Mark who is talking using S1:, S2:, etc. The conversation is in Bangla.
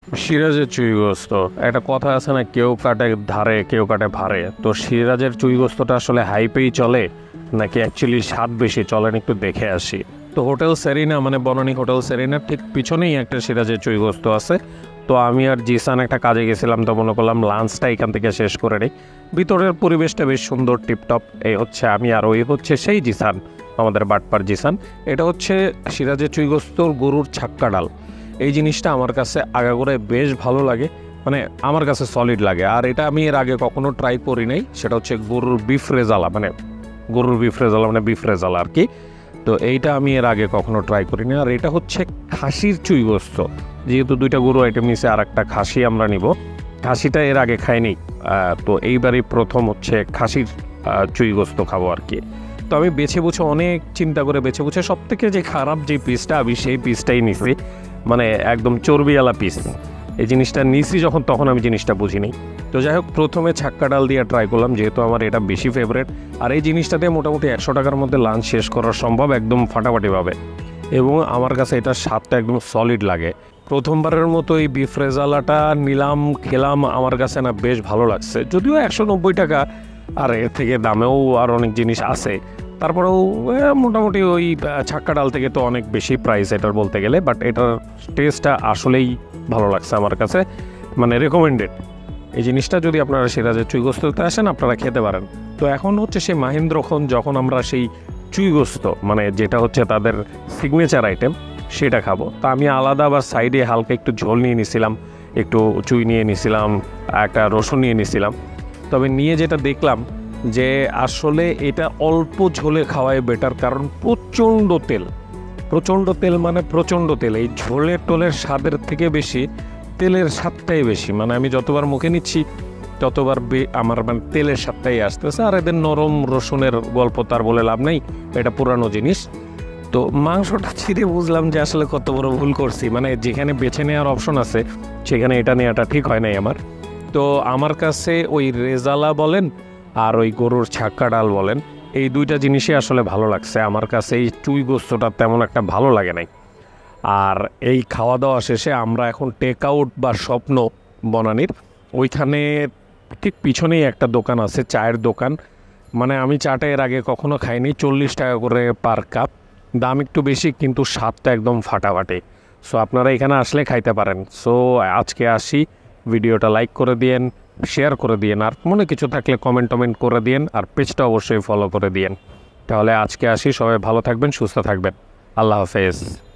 S1: সিরাজের চুই গোস্ত, একটা কথা আছে না, কেউ কাটে ধারে কেউ কাটে ভারে। তো সিরাজের চুই গোস্তটা আসলে হাইপেই চলে নাকি অ্যাকচুয়ালি স্বাদ বেশি, চলেন একটু দেখে আসি। তো হোটেল সেরিনা মানে বনানী হোটেল সেরিনার ঠিক পিছনেই একটা সিরাজের চুই গোস্ত আছে। তো আমি আর জিসান একটা কাজে গেছিলাম, তো মনে করলাম লাঞ্চটা এখান থেকে শেষ করে নিই। ভিতরের পরিবেশটা বেশ সুন্দর, টিপটপ। এই হচ্ছে আমি, আর ওই হচ্ছে সেই জিসান, আমাদের বাটপার জিসান। এটা হচ্ছে সিরাজের চুই গোস্তর গরুর ছাক্কা ডাল। এই জিনিসটা আমার কাছে আগাগোড়ায় বেশ ভালো লাগে, মানে আমার কাছে সলিড লাগে। আর এটা আমি এর আগে কখনো ট্রাই করি নাই। সেটা হচ্ছে গরুর বিফ রেজালা, মানে বিফ রেজালা আর কি। তো এইটা আমি এর আগে কখনো ট্রাই করিনি। আর এটা হচ্ছে খাসির চুই গোস্ত, যেহেতু দুইটা গরু আইটেম নিচে, আর একটা খাসি আমরা নিব। খাসিটা এর আগে খাইনি, তো এইবারই প্রথম হচ্ছে খাসির চুই গোস্ত খাবো আর কি। তো আমি বেছে বুঝে অনেক চিন্তা করে বেছে বুঝে সব থেকে যে খারাপ যে পিসটা, আমি সেই পিসটাই নিছি, মানে একদম চর্বিওয়ালা পিস। এই জিনিসটা নিছি যখন, তখন আমি জিনিসটা বুঝিনি। তো যাই হোক, প্রথমে ছাক্কা ডাল দিয়ে ট্রাই করলাম, যেহেতু আমার এটা বেশি ফেভারেট। আর এই জিনিসটাতে মোটামুটি 100 টাকার মধ্যে লাঞ্চ শেষ করা সম্ভব একদম ফাটাফাটিভাবে, এবং আমার কাছে এটার স্বাদটা একদম সলিড লাগে। প্রথমবারের মতো এই বিফ রেজালাটা নিলাম, খেলাম, আমার কাছে না বেশ ভালো লাগছে। যদিও 190 টাকা, আর এর থেকে দামেও আর অনেক জিনিস আছে, তারপরেও মোটামুটি ওই ছাক্কা ডাল থেকে তো অনেক বেশি প্রাইস এটার বলতে গেলে। বাট এটার টেস্টটা আসলেই ভালো লাগছে আমার কাছে, মানে রেকমেন্ডেড। এই জিনিসটা যদি আপনারা সিরাজের চুই গোস্ততে আসেন, আপনারা খেতে পারেন। তো এখন হচ্ছে সেই মাহেন্দ্রক্ষণ, যখন আমরা সেই চুই গোস্ত, মানে যেটা হচ্ছে তাদের সিগনেচার আইটেম, সেটা খাবো। তো আমি আলাদা আবার সাইডে হালকা একটু ঝোল নিয়ে নিছিলাম, একটু চুই নিয়ে নিছিলাম, একটা রসুন নিয়ে নিছিলাম। তবে নিয়ে যেটা দেখলাম যে আসলে এটা অল্প ঝোলে খাওয়াই বেটার, কারণ প্রচণ্ড তেল, মানে প্রচণ্ড তেল। এই ঝোলের টোলের স্বাদের থেকে বেশি তেলের স্বাদটাই বেশি। মানে আমি যতবার মুখে নিচ্ছি ততবার আমার মানে তেলের স্বাদটাই আসতেছে। আর এদের নরম রসুনের গল্প তার বলে লাভ নেই, এটা পুরানো জিনিস। তো মাংসটা ছিঁড়ে বুঝলাম যে আসলে কত বড় ভুল করছি, মানে যেখানে বেছে নেওয়ার অপশন আছে সেখানে এটা নেওয়াটা ঠিক হয় নাই আমার। তো আমার কাছে ওই রেজালা বলেন আর ওই গরুর ছাক্কা ডাল বলেন, এই দুইটা জিনিসই আসলে ভালো লাগছে। আমার কাছে এই চুই গোস্তটা তেমন একটা ভালো লাগে নাই। আর এই খাওয়া দাওয়া শেষে আমরা এখন টেক আউট বা স্বপ্ন বনানীর ওইখানে ঠিক পিছনেই একটা দোকান আছে, চায়ের দোকান। মানে আমি চাটা এর আগে কখনো খাইনি, 40 টাকা করে পার কাপ, দাম একটু বেশি, কিন্তু স্বাদটা একদম ফাটাফাটি। সো আপনারা এখানে আসলে খাইতে পারেন। সো আজকে আসি, ভিডিওটা লাইক করে দিয়েন, শেয়ার করে দিয়েন, আর মনে কিছু থাকলে কমেন্ট করে দিয়েন, আর পেজটা অবশ্যই ফলো করে দিয়েন। তাহলে আজকে আসি, সবাই ভালো থাকবেন, সুস্থ থাকবেন, আল্লাহ হাফেজ।